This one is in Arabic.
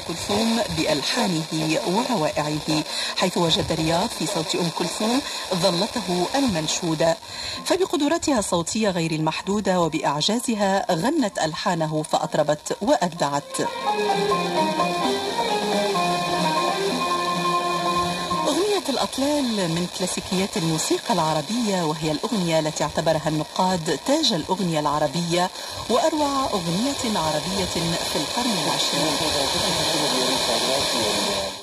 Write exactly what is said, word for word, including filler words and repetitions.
كلثوم بألحانه وروائعه، حيث وجد رياض في صوت أم كلثوم ظلته المنشودة، فبقدراتها الصوتية غير المحدودة وبإعجازها غنت ألحانه فأطربت وأبدعت. الأطلال من كلاسيكيات الموسيقى العربية، وهي الأغنية التي اعتبرها النقاد تاج الأغنية العربية وأروع أغنية عربية في القرن العشرين.